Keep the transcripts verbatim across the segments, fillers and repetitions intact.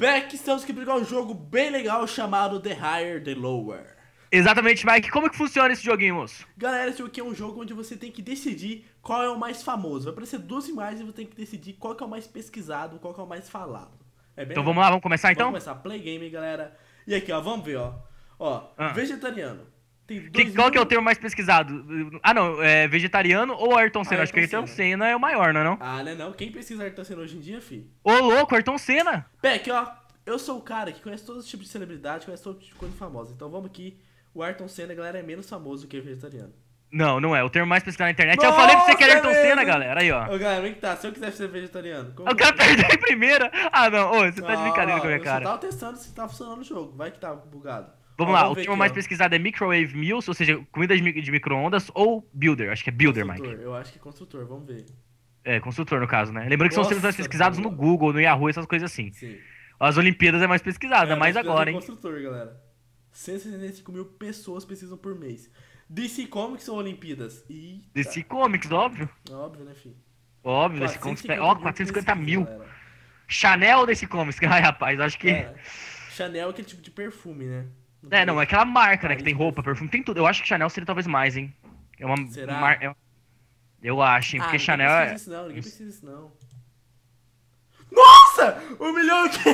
Back, estamos aqui para jogar um jogo bem legal chamado The Higher, The Lower. Exatamente, Mike. Como é que funciona esse joguinho, moço? Galera, esse jogo aqui é um jogo onde você tem que decidir qual é o mais famoso. Vai aparecer duas imagens e você tem que decidir qual que é o mais pesquisado, qual que é o mais falado. É bem Então legal. vamos lá, vamos começar Vamos então? começar. Play game, galera. E aqui, ó, vamos ver, ó. Ó, Ah. vegetariano. Tem Que- dois qual que é o mil... termo mais pesquisado? Ah, não, é vegetariano ou Ayrton Senna? Acho que Ayrton Ayrton Senna. Senna é o maior, não é não? Ah, né não? Quem pesquisa Ayrton Senna hoje em dia, fi? Ô, louco, Ayrton Senna! Beck, ó, eu sou o cara que conhece todos os tipos de celebridade, conhece todo tipo de coisa famosa. Então vamos aqui. O Ayrton Senna, galera, é menos famoso que o vegetariano. Não, não é. O termo mais pesquisado na internet. Eu falei pra você que era Nossa, Ayrton é Senna, mesmo? galera. Aí, ó. Ô, galera, vem que tá. Se eu quiser ser vegetariano, como Eu que eu quero perder em primeira. Ah, não. Ô, você tá de brincadeira com a minha Eu cara. só tava testando se tá funcionando o jogo. Vai que tá bugado. Vamos Ó, lá, o ver termo aqui, mais ó. pesquisado é microwave meals, ou seja, comida de mi- de micro-ondas, ou builder. Acho que é builder, Mike. Construtor. Eu acho que é construtor. Vamos ver. É, construtor no caso, né? Lembrando que são os termos mais Nossa, pesquisados no boa. Google, no Yahoo, essas coisas assim. Sim. As Olimpíadas é mais pesquisado, ainda mais mas precisa agora, de hein? construtor, galera. cento e sessenta e cinco mil pessoas precisam por mês. D C Comics ou Olimpíadas? Eita. D C Comics, óbvio. Óbvio, né, filho? Óbvio, D C Comics. quatrocentos e cinquenta Ó, mil quatrocentos e cinquenta pesquisa, mil. galera. Chanel D C Comics. Ai, rapaz, acho que. Cara, Chanel é aquele tipo de perfume, né? É, não, é aquela marca, né? Que País tem de roupa, perfume, tem tudo. Eu acho que Chanel seria talvez mais, hein? É uma. Será? mar- é- Eu acho, hein? Ah, Porque ninguém Chanel precisa é. disso não, ninguém precisa disso não. Nossa! Um milhão de...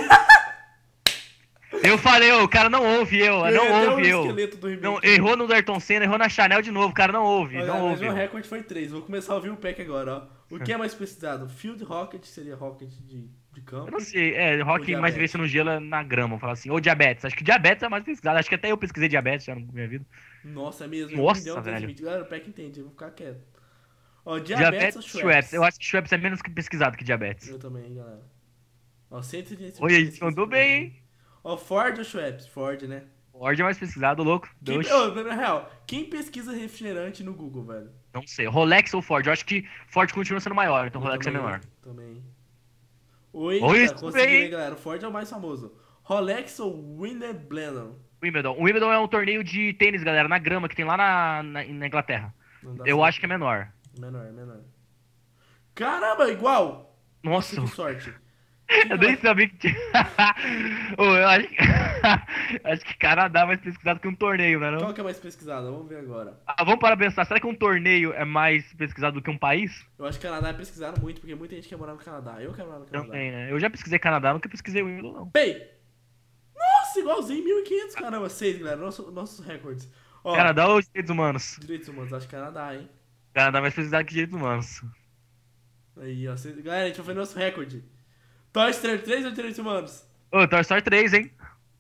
Eu falei, ô, o cara não ouve eu, Eu não ia até ouve o eu. esqueleto do He-Man Não, aqui. errou no do Ayrton Senna, errou na Chanel de novo, o cara não ouve, Olha, não mas ouve. meu eu. recorde foi três. Vou começar a ouvir o pack agora, ó. O que é mais pesquisado? Field Rocket seria rocket de, de campo. Eu não sei, é, rock Ou mais diabetes? vê se no gelo é na grama, vou falar assim. Ou diabetes, acho que diabetes é mais pesquisado, acho que até eu pesquisei diabetes já na minha vida. Nossa, é mesmo. Nossa, um milhão velho. trezentos e vinte. Galera, o pack entende, eu vou ficar quieto. Ó, diabetes, Diabetes, ou Schweppes. Schweppes? Eu acho que Schweppes é menos que pesquisado que diabetes. Eu também, galera. Ó, cento e trinta e cinco Olha aí, pesquisas mandou por bem, mês. hein? Ó, Ford ou Schweppes? Ford, né? Ford é mais pesquisado, louco. Quem, Oxi. ô, na real, quem pesquisa refrigerante no Google, velho? Não sei. Rolex ou Ford? Eu acho que Ford continua sendo maior, então Eu Rolex é também, menor. Também. Oi, Oi, tá, isso consegui, bem. né, galera? O Ford é o mais famoso. Rolex ou Wimbledon? Wimbledon. O Wimbledon é um torneio de tênis, galera, na grama, que tem lá na, na, na Inglaterra. Não dá Eu certo. acho que é menor. Menor, menor. Caramba, igual! Nossa, Que sorte. eu nem sabia que tinha. Ô, eu acho que... acho que Canadá é mais pesquisado que um torneio, né? Qual Não? que é mais pesquisado? Vamos ver agora. Ah, vamos para pensar, será que um torneio é mais pesquisado do que um país? Eu acho que o Canadá é pesquisado muito, porque muita gente quer morar no Canadá. Eu quero morar no Canadá. Também, né? Eu já pesquisei Canadá, nunca pesquisei Wimbledon, não. Bem! Nossa, igualzinho, mil e quinhentos, caramba. Seis, galera. Nosso, nossos recordes. Ó, Canadá ou direitos humanos? direitos humanos. Acho que Canadá, hein? Canadá é mais pesquisado que direitos humanos. Aí, ó. Seis... Galera, a gente vai fazer nosso recorde. Toy Story três ou direitos humanos? Ô, Toy Story três, hein?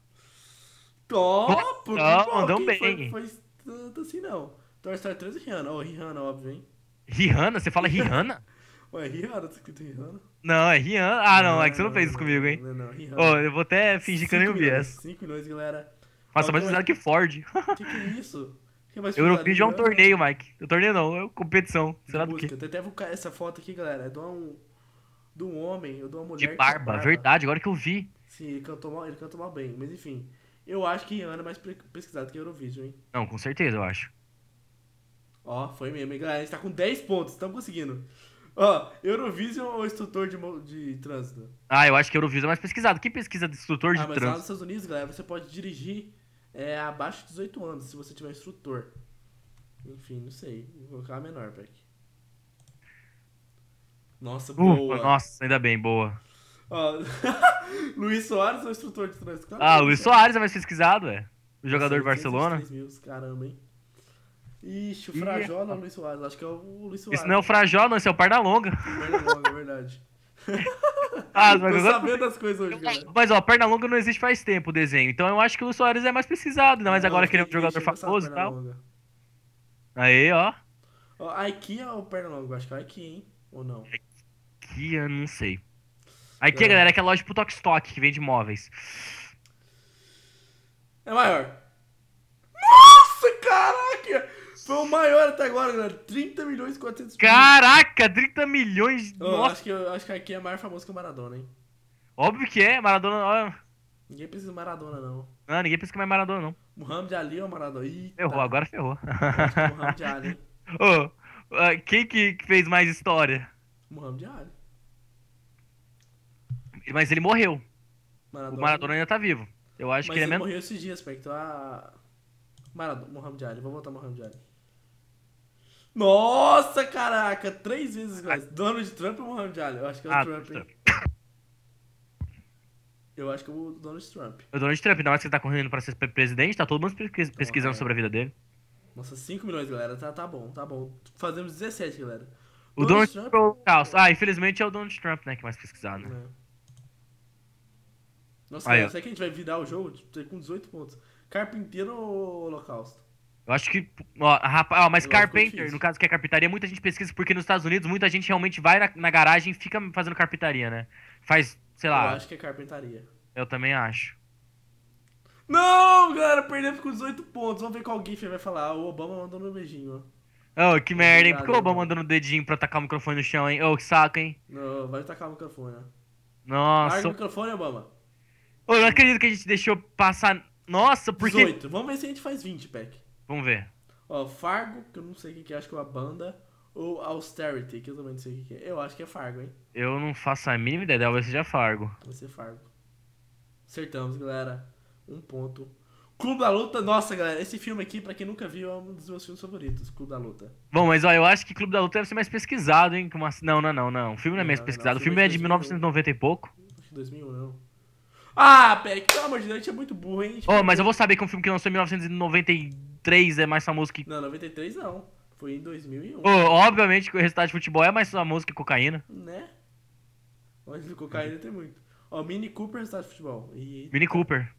Top! Não, Pô, mandou quem bem. Foi, foi tanto assim, não. Toy Story três e Rihanna. Ó, Rihanna, óbvio, hein? Rihanna? Você fala Rihanna? Ué, Rihanna, tá escrito Rihanna? Não, é Rihanna. Ah, não, é que você não fez isso não, comigo, hein? Não, não, Rihanna. Ô, eu vou até fingir que eu nem ouvi essa. cinco milhões, galera. Faça Ó, mais como pesquisado que Ford. é- Que que é isso? Que mais Eurovídeo é um Rihanna? torneio, Mike. O torneio não, é uma competição. De Será do música. quê? Eu até vou ca- essa foto aqui, galera. É de um, de um homem ou de uma mulher De com barba, verdade, agora que eu vi. Sim, ele cantou mal, ele canta mal bem. Mas enfim, eu acho que Rihanna é mais pre- pesquisado que Eurovision, hein? Não, com certeza, eu acho. Ó, foi mesmo, hein, galera? A gente tá com dez pontos, estamos conseguindo. Ó, Eurovision ou instrutor de, mo- de trânsito? Ah, eu acho que Eurovídeo é mais pesquisado. Quem pesquisa de instrutor de Ah, mas lá nos trânsito? Estados Unidos, galera, você pode dirigir é, abaixo de dezoito anos, se você tiver instrutor. Enfim, não sei. Vou colocar a menor, Peck. Nossa, boa. Uh, nossa, ainda bem, boa. Ó, Luiz Soares ou instrutor de trânsito? Claro Ah, que o Luiz Soares é mais pesquisado, é. O jogador do Barcelona. oitocentos e vinte e três mil, caramba, hein? Ixi, o Ih, Frajola ou o Luiz Soares? Acho que é o Luiz Soares. Isso não é o Frajó, não, isso é o Pernalonga. Pernalonga, é verdade. Ah, Tô mas agora- sabendo das coisas hoje, galera. Mas ó, Pernalonga não existe faz tempo o desenho. Então eu acho que o Luiz Soares é mais pesquisado, ainda mais Não, agora que ele é um fiquei jogador triste, eu gostava famoso do e tal. Pernalonga. Aí, ó. Ó, a IKEA ou o Pernalonga? Acho que é a IKEA, hein? Ou não? Aqui eu não sei. Aqui, É. galera, é aquela loja pro Tok Stock que vende móveis. É maior. Nossa, caraca! Foi o maior até agora, galera. trinta milhões e quatrocentos mil. Caraca, trinta milhões. Ô, Nossa, acho, que, eu- acho que a IKEA é mais famoso que o Maradona, hein? óbvio que é. Maradona. Ó. Ninguém precisa de Maradona, não. Não, ninguém pensa que é mais Maradona, não. Muhammad Ali ou Maradona? Eita. Ferrou, agora ferrou. Eu acho que é Muhammad Ali, hein? Ô, ah, quem que que fez mais história? Muhammad Ali. Mas ele morreu. O Maradona. Maradona ainda tá vivo. Eu acho Mas que ele é ele menos. morreu esses dias, Peck. Então a. Maradona, Muhammad Ali. Vou voltar Muhammad Ali. Nossa, caraca! Três vezes mais. Donald Trump ou Muhammad Ali? Eu acho que é o Ah, Trump, hein? Eu acho que é o Donald Trump. o Donald Trump, ainda mais que ele tá correndo pra ser pre- presidente, tá todo mundo pesquis- pesquisando é. sobre a vida dele. Nossa, cinco milhões, galera. Tá, tá bom, tá bom. Fazemos dezessete, galera. O Donald Trump é o caos. Ah, infelizmente é o Donald Trump, né, que é mais pesquisado, né? É. Nossa, Aí, galera, ó. será que a gente vai virar o jogo com dezoito pontos? Carpinteiro ou Holocausto? Eu acho que. Ó, rapaz, ó, mas Agora ficou Carpenter, difícil. no caso que é carpintaria, muita gente pesquisa porque nos Estados Unidos muita gente realmente vai na, na garagem e fica fazendo carpintaria, né? Faz, sei Eu lá, acho que é carpintaria. eu também acho. Não, galera, perdemos com dezoito pontos. Vamos ver qual GIF vai falar. O Obama mandou no beijinho, ó. Ô, que merda, hein? Por que o Obrigado, Obama irmão. mandando o dedinho pra tacar o microfone no chão, hein? Ô, que saco, hein? Não, vai tacar o microfone, ó. Larga o Nossa. microfone, Obama. Ô, eu não acredito que a gente deixou passar. Nossa, por que. dezoito. Vamos ver se a gente faz vinte, Peck. Vamos ver. Ó, Fargo, que eu não sei o que que é, acho que é uma banda. Ou Austerity, que eu também não sei o que que é. Eu acho que é Fargo, hein? Eu não faço a mínima ideia, talvez seja Fargo. Vai ser Fargo. Acertamos, galera. Um ponto. Clube da Luta. Nossa, galera, esse filme aqui, pra quem nunca viu, é um dos meus filmes favoritos. Clube da Luta. Bom, mas ó, eu acho que Clube da Luta deve ser mais pesquisado, hein? que uma- Não, não, não, não. O filme não é mais Não, não, pesquisado. o O filme filme é é de de dois mil mil e um. novecentos e noventa e pouco. Acho que dois mil, não. Ah, Peck, pelo amor de Deus, a gente é muito burro, hein? A gente Ó, mas perdeu- eu vou saber que um filme que lançou em mil novecentos e noventa e três é mais famoso que. Não, noventa e três não. Foi em dois mil e um. Ô, obviamente que o resultado de futebol é mais famoso que cocaína. Né? Mas do cocaína tem muito. Ó, Mini Cooper resultado de futebol. E... Mini Cooper.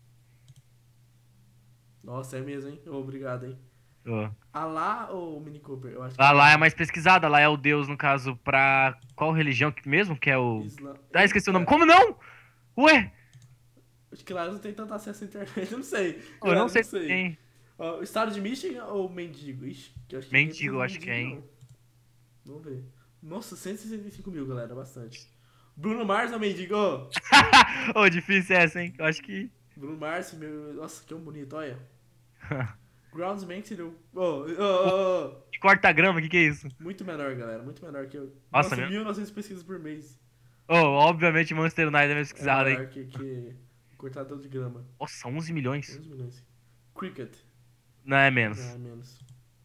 Nossa, é mesmo, hein? Ô, obrigado, hein? Ó. Alá ou Mini Cooper? Eu acho que Lá, lá é mais pesquisada, lá é o deus, no caso, pra. Qual religião que mesmo? Que é o. Islã. Ah, esqueci o nome. É, Como não? Ué? Acho que lá não tem tanto acesso à internet, eu não sei. Ô, eu Galera, não sei se tem. Ó, estado de Michigan ou Mendigo? Ixi, que eu acho que Mendigo, ninguém precisa acho de que é, mendigo, não. Vamos ver. Nossa, cento e sessenta e cinco mil, galera, bastante. Bruno Mars ou Mendigo? Ô, Ô, difícil essa, hein? Eu acho que. Bruno Mars, meu... Nossa, que um bonito, olha. Groundsman seria o... Ô, ô, ô, ô. Corta-grama, o que que é isso? Muito menor, galera, muito menor que eu. Nossa, Nossa, meu- mil e novecentas pesquisas por mês. Ô, obviamente Monster United é mais É pesquisado, hein? maior que, que cortador de grama. Nossa, onze milhões. onze milhões. Cricket. Não, é menos. Não, é menos.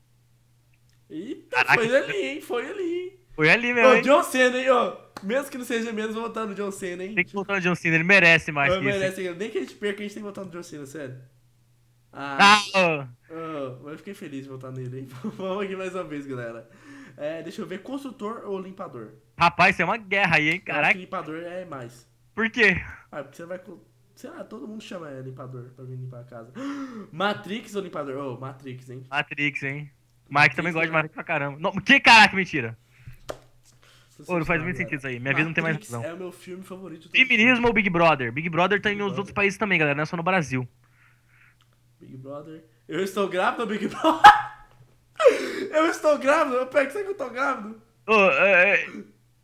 Eita, Caraca. foi ali, hein? Foi ali, hein? Foi ali mesmo, Ô, hein? John Cena, hein? Ó, mesmo que não seja menos, vou votar no John Cena, hein? Tem que voltar no John Cena, ele merece mais Ô, que isso. merece, nem que a gente perca, a gente tem que votar no John Cena, sério. Ah, Ah, ô. oh, mas eu fiquei feliz de votar nele, hein? Vamos aqui mais uma vez, galera. É, deixa eu ver, construtor ou limpador? Rapaz, isso é uma guerra aí, hein? Eu acho que Caraca. limpador é mais. Por quê? Ah, porque você vai... co- Sei lá, todo mundo chama é, limpador pra vir limpar a casa. Matrix ou limpador? Ô, Matrix, hein? Matrix, hein? Mike Matrix, também gosta de né? Matrix pra caramba. Não, que caraca, mentira. Tô Ô, não faz sentindo, muito galera. sentido isso aí. Minha vida não tem mais Matrix razão. é o meu filme favorito. de todos os Feminismo ou Big Brother? Big Brother tá em Big nos Brother. outros países também, galera. Não é só no Brasil. Big Brother. Eu estou grávido, Big Brother? Eu estou grávido? Eu pego, será que eu tô grávido? Ô, é, é,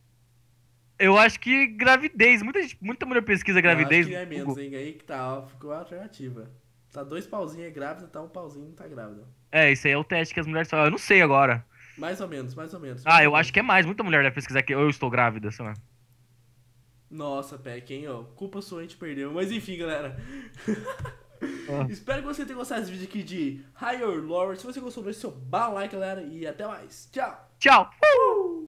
eu acho que gravidez. Muita, gente, muita mulher pesquisa gravidez. Eu acho que é no menos, Google. hein? Aí que tá, ó, ficou a alternativa. Tá dois pauzinhos é grávida, tá um pauzinho não tá grávida. É, isso aí é o teste que as mulheres falam. Eu não sei agora. Mais ou menos, mais ou menos. Ah, eu acho que é mais. Muita mulher deve pesquisar que eu estou grávida, sei lá. Nossa, Peck, hein, ó. Culpa sua, a gente perdeu. Mas enfim, galera. Espero que você tenha gostado desse vídeo aqui de Higher Lore. Se você gostou, deixe seu bala like, galera. E até mais. Tchau. Tchau! Uh!